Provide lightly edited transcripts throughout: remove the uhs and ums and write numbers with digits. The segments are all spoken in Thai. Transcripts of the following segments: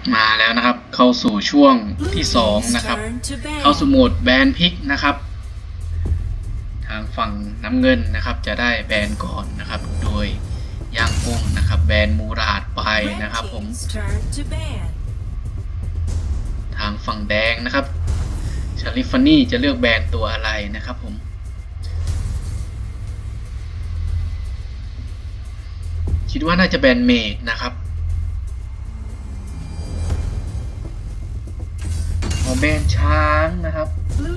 มาแล้วนะครับเข้าสู่ช่วงที่2นะครับเข้าสู่โหมดแบนพิกนะครับทางฝั่งน้ำเงินนะครับจะได้แบนก่อนนะครับโดยย่างกุ้งนะครับแบนมูราดไปนะครับผมทางฝั่งแดงนะครับชาลิฟานี่จะเลือกแบนตัวอะไรนะครับผมคิดว่าน่าจะแบนเมดนะครับแบนช้างนะครับ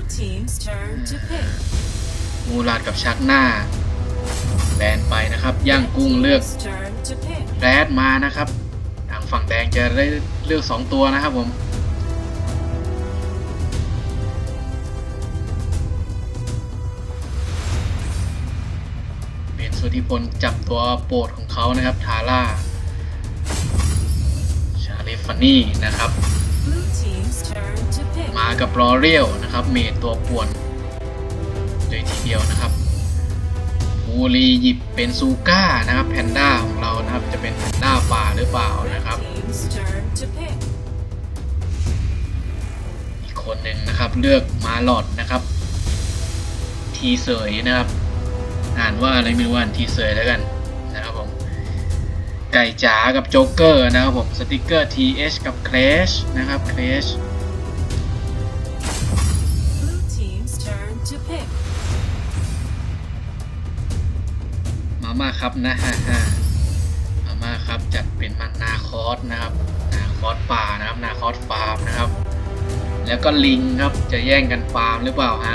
มูราดกับชักหน้าแบนไปนะครับย่างกุ้งเลือกแรดมานะครับทางฝั่งแดงจะได้เลือก2ตัวนะครับผมเป็นสุทธิพลจับตัวโปรดของเขานะครับทาร่าชาลิฟานี่นะครับมากับลอเรียลนะครับเมดตัวป่วนเลยทีเดียวนะครับบูรีหยิบเป็นซูก้านะครับแพนด้าของเรานะครับจะเป็นแพนด้าป่าหรือเปล่านะครับอีกคนหนึ่งนะครับเลือกมาลอดนะครับทีเสยนะครับอ่านว่าอะไรไม่รู้อ่านทีเสยแล้วกันนะครับผมไก่จ๋ากับโจ๊กเกอร์นะครับผมสติกเกอร์ TH กับ Clash นะครับ Clashมาครับนะฮะมาครับจัดเป็นมันนาคอสนะครับนาคอสป่านะครับนาคอสฟาร์มนะครับแล้วก็ลิงครับจะแย่งกันฟาร์มหรือเปล่าฮะ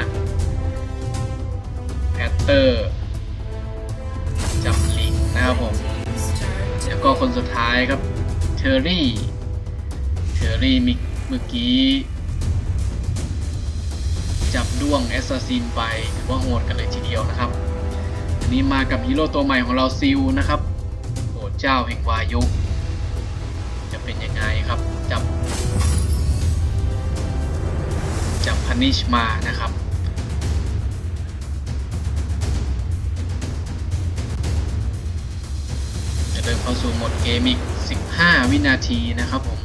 แพตเตอร์จับลิงนะครับผมแล้วก็คนสุดท้ายครับเทอร์รี่เมื่อกี้จับด้วงแอสซัสซินไปถือว่าโหดกันเลยทีเดียวนะครับอันนี้มากับฮีโร่ตัวใหม่ของเราซิลนะครับโหดเจ้าแห่งวายุจะเป็นยังไงครับจับพันิชมานะครับจะเริ่มเข้าสู่โหมดเกมอีก15 วินาทีนะครับผม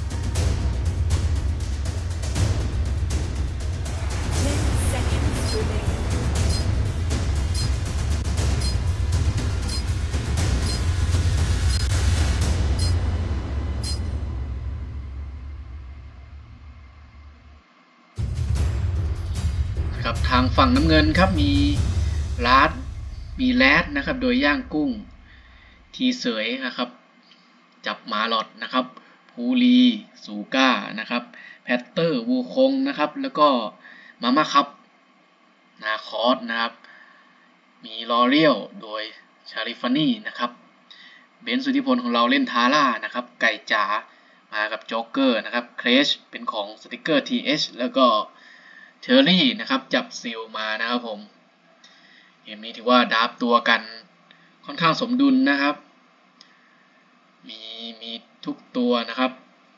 ทางฝั่งน้ำเงินครับมีแรดนะครับโดยย่างกุ้งทีเสยนะครับจับมาลอดนะครับพูลีซูก้านะครับแพตเตอร์วูคงนะครับแล้วก็มาครับนาคอสนะครับมีลอเรียลโดยชาลิฟานี่นะครับเบนสุทธิพลของเราเล่นทาร่านะครับไก่จ๋ามากับโจ๊กเกอร์นะครับเครชเป็นของสติกเกอร์ TH แล้วก็เทอร์รี่นะครับจับซิลมานะครับผมเกมนี้ถือว่าดับตัวกันค่อนข้างสมดุลนะครับมีทุกตัวนะครับ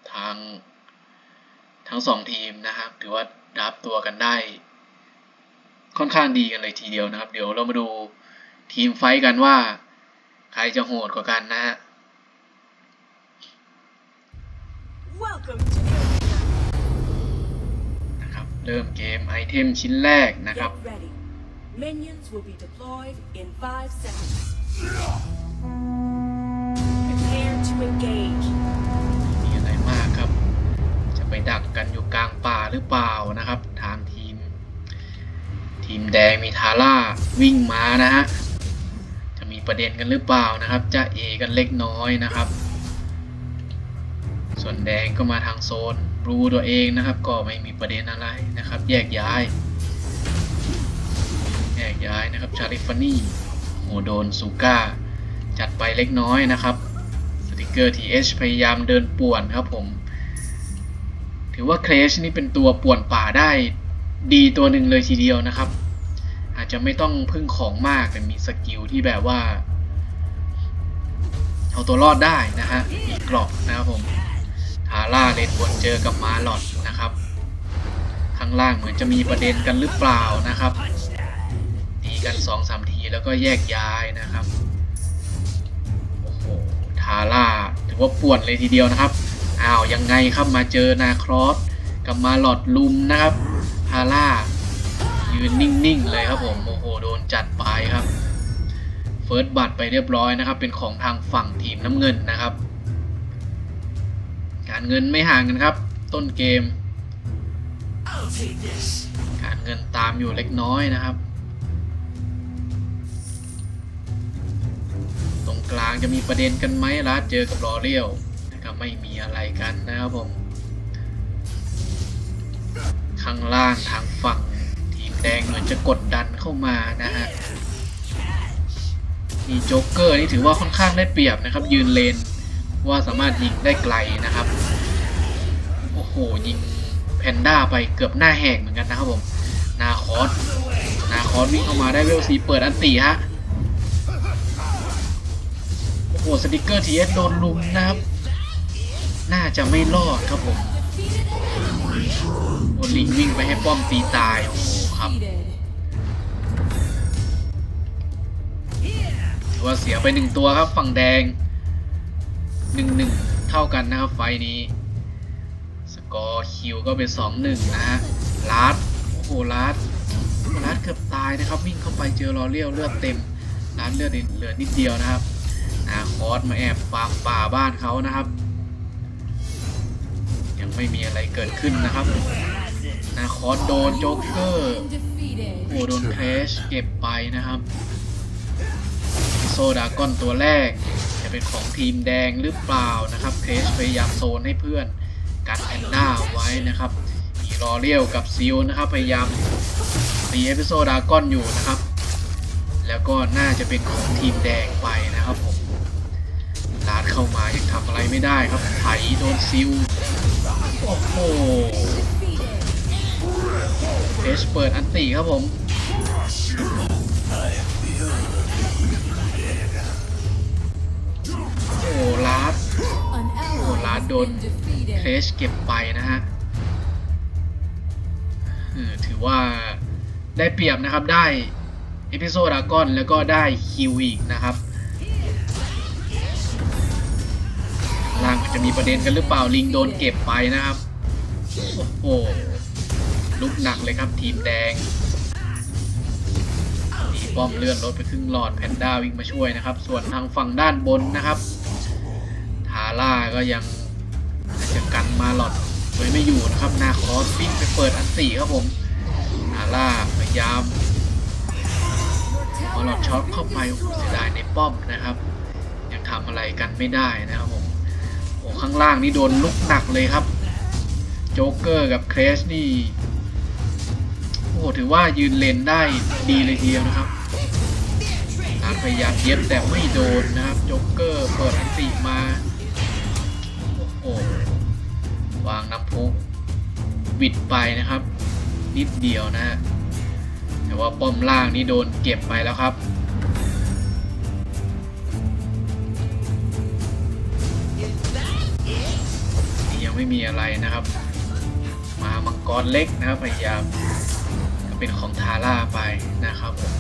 ทั้ง2ทีมนะครับถือว่าดับตัวกันได้ค่อนข้างดีกันเลยทีเดียวนะครับเดี๋ยวเรามาดูทีมไฟท์กันว่าใครจะโหดกว่ากันนะฮะเริ่มเกมไอเทมชิ้นแรกนะครับมีอะไรมากครับจะไปดักกันอยู่กลางป่าหรือเปล่านะครับทางทีมแดงมีทาร่าวิ่งมานะฮะจะมีประเด็นกันหรือเปล่านะครับจะเอกันเล็กน้อยนะครับส่วนแดงก็มาทางโซนรู้ตัวเองนะครับก็ไม่มีประเด็นอะไรนะครับแยกย้ายนะครับชาลิฟานี่โหโดนซูก้าจัดไปเล็กน้อยนะครับสติกเกอร์ TH พยายามเดินป่วนครับผมถือว่าเครชนี่เป็นตัวป่วนป่าได้ดีตัวหนึ่งเลยทีเดียวนะครับอาจจะไม่ต้องพึ่งของมากแต่มีสกิลที่แบบว่าเอาตัวรอดได้นะฮะมีเกราะนะครับผมทาร่าเลนบนเจอกับมาลอดนะครับข้างล่างเหมือนจะมีประเด็นกันหรือเปล่านะครับตีกัน 2-3 ทีแล้วก็แยกย้ายนะครับโอ้โหทาร่าถือว่าป่วนเลยทีเดียวนะครับอ้าวยังไงครับมาเจอนาครอสกับมาหลอดลุมนะครับทาร่ายืนนิ่งๆเลยครับผมโอ้โหโดนจัดไปครับเฟิร์สบัตรไปเรียบร้อยนะครับเป็นของทางฝั่งทีมน้ำเงินนะครับการเงินไม่ห่างกันครับต้นเกมการเงินตามอยู่เล็กน้อยนะครับตรงกลางจะมีประเด็นกันไหมล่ะเจอกับลอเรียลก็ไม่มีอะไรกันนะครับผมข้างล่างทางฝั่งทีมแดงเหมือนจะกดดันเข้ามานะฮะมีโจ๊กเกอร์นี่ถือว่าค่อนข้างได้เปรียบนะครับยืนเลนว่าสามารถยิงได้ไกลนะครับโอ้โหยิงแพนด้าไปเกือบหน้าแหกเหมือนกันนะครับผมนาคอสวิ่งเข้ามาได้เวลซีเปิดอันตีฮะโอ้โหสติกเกอร์ทีเอสโดนลุมนะครับน่าจะไม่รอดครับผมโอลิงวิ่งไปให้ป้อมตีตายโอ้โหครับถือว่าเสียไป1ตัวครับฝั่งแดง 1-1 เท่ากันนะครับไฟนี้สกอร์คิวก็เป็น 2-1 นะฮะลาดโอ้โหลาดเกือบตายนะครับวิ่งเข้าไปเจอลอเรียลเลือดเต็มลาดเลือดเหลือนิดเดียวนะครับนาคอสมาแอบฟาร์มป่าบ้านเขานะครับยังไม่มีอะไรเกิดขึ้นนะครับนาคอสโดนโจ๊กเกอร์โอ้โดนเครชเก็บไปนะครับโซดากอนตัวแรกจะเป็นของทีมแดงหรือเปล่านะครับเครชพยายามโซนให้เพื่อนกันแพนด้าไว้นะครับมีลอเรียลกับซิลนะครับพยายามตีเอพิโซดากอนอยู่นะครับแล้วก็น่าจะเป็นของทีมแดงไปนะครับผมลาดเข้ามายังทำอะไรไม่ได้ครับไถโดนซิลโอ้โหเพชเปิดอันตีครับผมโอ้ลาดโดนเครชเก็บไปนะฮะถือว่าได้เปรียบนะครับได้เอพิโซดากอนแล้วก็ได้คิวอีกนะครับล่างจะมีประเด็นกันหรือเปล่าลิงโดนเก็บไปนะครับโอ้โหลุกหนักเลยครับทีมแดงมีป้อมเลื่อนรถไปครึ่งหลอดแพนด้าวิ่งมาช่วยนะครับส่วนทางฝั่งด้านบนนะครับทาร่าก็ยังจะกันมาหลอดไว้ไม่อยู่นะครับนาคอสวิ่งไปเปิดอันตีครับผมทาร่าพยายามมาหลอดช็อตเข้าไปเสียดายในป้อมนะครับยังทำอะไรกันไม่ได้นะครับผมโอ้ข้างล่างนี่โดนลุกหนักเลยครับโจ๊กเกอร์กับเครชนี่โอ้ถือว่ายืนเลนได้ดีเลยทีเดียวนะครับพยายามเย็บแต่ไม่โดนนะครับโจ๊กเกอร์เปิดอันติมาโอ้โหวางน้ำพุวิดไปนะครับนิดเดียวนะฮะแต่ว่าป้อมล่างนี่โดนเก็บไปแล้วครับยังไม่มีอะไรนะครับมามังกรเล็กนะครับพยายามก็เป็นของทาร่าไปนะครับผม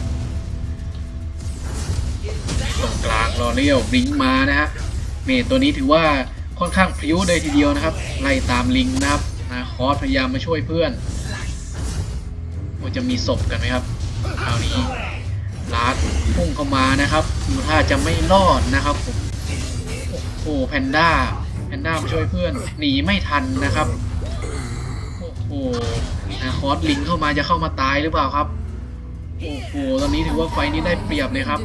ตรงกลางลอเรียลลิงมานะฮะเมทตัวนี้ถือว่าค่อนข้างพลิ้วเลยทีเดียวนะครับไล่ตามลิงนะครับนาคอสพยายามมาช่วยเพื่อนว่าจะมีศพกันไหมครับคราวนี้ลาดพุ่งเข้ามานะครับดูท่าจะไม่รอดนะครับผมโอ้โหแพนด้ามาช่วยเพื่อนหนีไม่ทันนะครับโอ้โหนาคอสลิงเข้ามาจะเข้ามาตายหรือเปล่าครับโอ้โหตอนนี้ถือว่าไฟนี้ได้เปรียบเลยครับ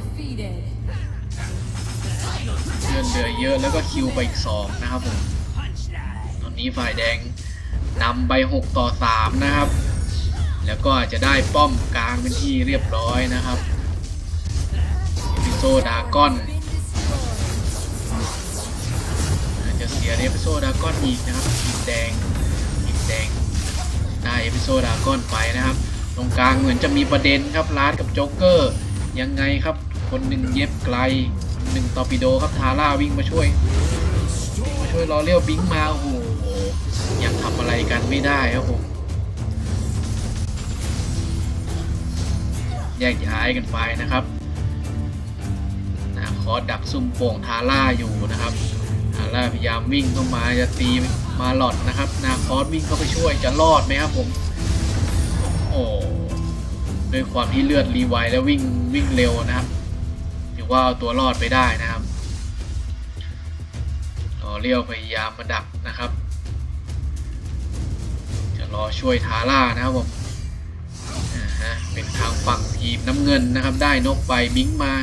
เหลือเยอะแล้วก็คิวไปอีก2นะครับผมตอนนี้ฝ่ายแดงนำไป6-3นะครับแล้วก็อาจจะได้ป้อมกลางเป็นที่เรียบร้อยนะครับเอพิโซดากอนจะเสียเอพิโซดากอนอีกนะครับทีมแดงได้เอพิโซดากอนไปนะครับตรงกลางเหมือนจะมีประเด็นครับลาดกับโจ๊กเกอร์ยังไงครับคนหนึ่งเย็บไกล1 ตอร์ปิโดครับทาร่าวิ่งมาช่วยลอเรียลบิงมาโอ้โหยังทำอะไรกันไม่ได้ครับผมแยกย้ายกันไปนะครับนาคอสดักซุ่มโป่งทาร่าอยู่นะครับทาร่าพยายามวิ่งเข้ามาจะตีมาหลอดนะครับนาคอสวิ่งเข้าไปช่วยจะรอดไหมครับผมโอ้ด้วยความที่เลือดรีไวแล้ววิ่งเร็วนะครับถือว่าเอาตัวรอดไปได้นะครับเรียวพยายามมาดักนะครับจะรอช่วยทาร่านะครับผมเป็นทางฝั่งทีมน้ำเงินนะครับได้นกไปบิงมา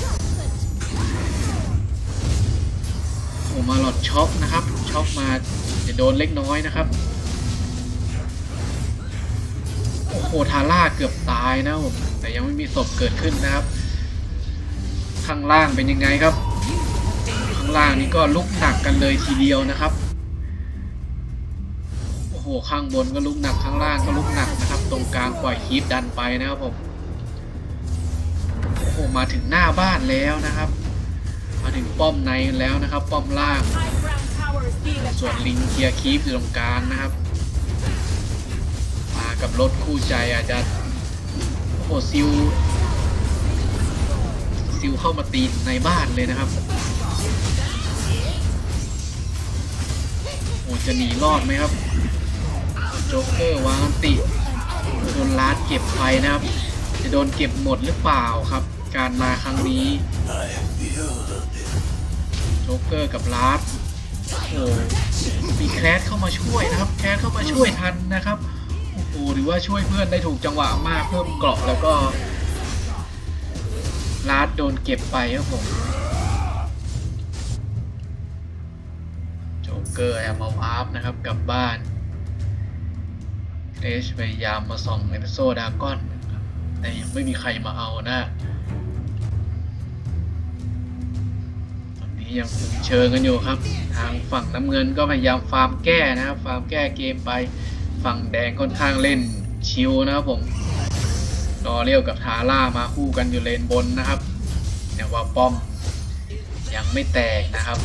มาหลอดช็อกนะครับช็อกมาจะโดนเล็กน้อยนะครับโอ้โหทาร่าเกือบตายนะผมแต่ยังไม่มีศพเกิดขึ้นนะครับข้างล่างเป็นยังไงครับข้างล่างนี้ก็ลุกหนักกันเลยทีเดียวนะครับโอ้โหข้างบนก็ลุกหนักข้างล่างก็ลุกหนักนะครับตรงกลางปล่อยคีปดันไปนะครับผมโอ้โหมาถึงหน้าบ้านแล้วนะครับมาถึงป้อมในแล้วนะครับป้อมล่างส่วนลิงเคลียร์คีปอยู่ตรงกลางนะครับมากับรถคู่ใจอาจจะโอ้โหซิลเข้ามาตีในบ้านเลยนะครับโอ้จะหนีรอดไหมครับโจ๊กเกอร์วางอันติโดนลาดเก็บไปนะครับจะโดนเก็บหมดหรือเปล่าครับการมาครั้งนี้โจ๊กเกอร์กับลาดโอ้มีแคสเข้ามาช่วยนะครับแคสเข้ามาช่วยทันนะครับโอ้โหหรือว่าช่วยเพื่อนได้ถูกจังหวะมากเพิ่มเกราะแล้วก็ลาดโดนเก็บไปครับผมโจ๊กเกอร์แอบมาอัพนะครับกลับบ้านเรชพยายามมาส่องเอพิโซดดากอนแต่ยังไม่มีใครมาเอานะตอนนี้ยังคุมเชิงกันอยู่ครับทางฝั่งน้ำเงินก็พยายามฟาร์มแก้นะครับฟาร์มแก้เกมไปฝั่งแดงค่อนข้างเล่นชิลนะครับผมรอเรียวกับทาร่ามาคู่กันอยู่เลนบนนะครับแต่ว่าป้อมยังไม่แตกนะครับ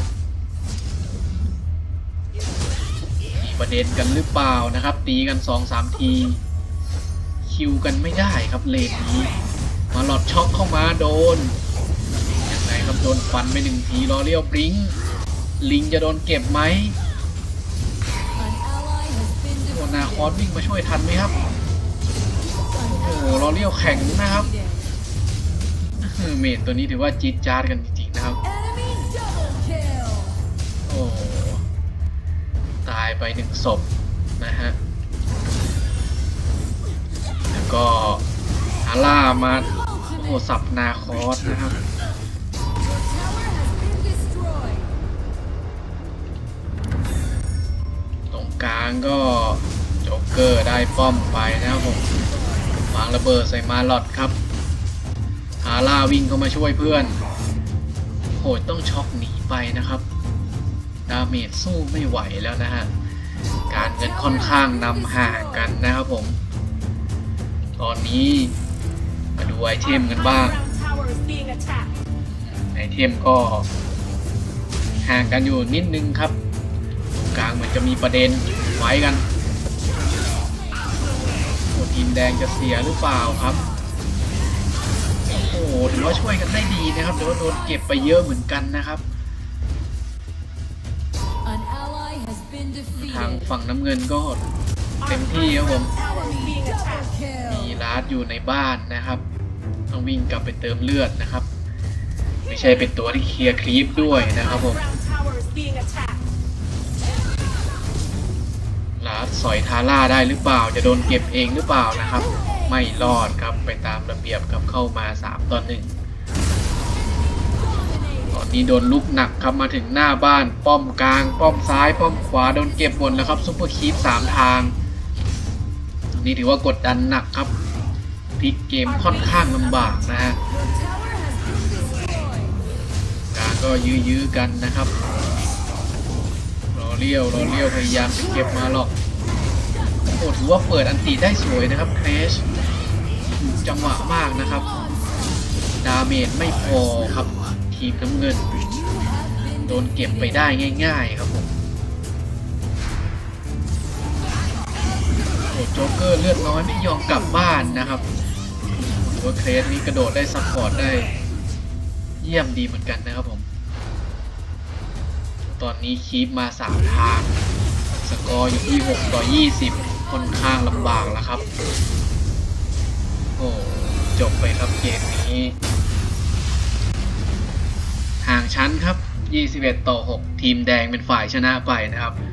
มีประเด็นกันหรือเปล่านะครับตีกัน 2-3 ทีคิวกันไม่ได้ครับเลนนี้มาหลอดช็อกเข้ามาโดนยังไงครับโดนฟันไป1 ทีรอเรียวบลิงลิงจะโดนเก็บไหมโดนนาคอสวิ่งมาช่วยทันไหมครับโอ้โหรอเรียวแข็งนะครับเมจตัวนี้ถือว่าจี๊ดจ๊าดกันจริงๆนะครับโอ้ตายไป1 ศพนะฮะแล้วก็ทาร่ามาโอ้โหสับนาคอสนะครับตรงกลางก็โจ๊กเกอร์ได้ป้อมไปนะครับผมวางระเบิดใส่มาหลอดครับทาร่าวิ่งเข้ามาช่วยเพื่อนโหต้องช็อกหนีไปนะครับดาเมจสู้ไม่ไหวแล้วนะฮะการเงินค่อนข้างนำห่างกันนะครับผมตอนนี้มาดูไอเทมกันบ้างไอเทมก็ห่างกันอยู่นิดนึงครับตรงกลางเหมือนจะมีประเด็นไว้กันทีมแดงจะเสียหรือเปล่าครับโอ้โหถือว่าช่วยกันได้ดีนะครับแต่ว่าโดนเก็บไปเยอะเหมือนกันนะครับทางฝั่งน้ำเงินก็เต็มที่ครับผมมีลาดอยู่ในบ้านนะครับต้องวิ่งกลับไปเติมเลือดนะครับไม่ใช่เป็นตัวที่เคลียร์คลิปด้วยนะครับผมลาดสอยทาร่าได้หรือเปล่าจะโดนเก็บเองหรือเปล่านะครับไม่รอดครับไปตามระเบียบกับเข้ามา3-1ตอนนี้โดนลุกหนักครับมาถึงหน้าบ้านป้อมกลางป้อมซ้ายป้อมขวาโดนเก็บหมดแล้วครับซุปเปอร์คีป3 ทางนี่ถือว่ากดดันหนักครับพลิกเกมค่อนข้างลำบากนะฮะกลางก็ยื้อกันนะครับรอเลี้ยวพยายามจะเก็บมาหรอกโอ้ถือว่าเปิดอันตีได้สวยนะครับเครชจังหวะมากนะครับดาเมจไม่พอครับทีมน้ำเงินโดนเก็บไปได้ง่ายๆครับผมโอ้โจ๊กเกอร์เลือดน้อยไม่ยอมกลับบ้านนะครับถือว่าเครชนี้กระโดดได้ซัพพอร์ตได้เยี่ยมดีเหมือนกันนะครับผมตอนนี้คีปมา3ทางสกอร์อยู่ที่6-20ค่อนข้างลำบากแล้วครับโอ้จบไปครับเกมนี้ห่างชั้นครับ21-6ทีมแดงเป็นฝ่ายชนะไปนะครับ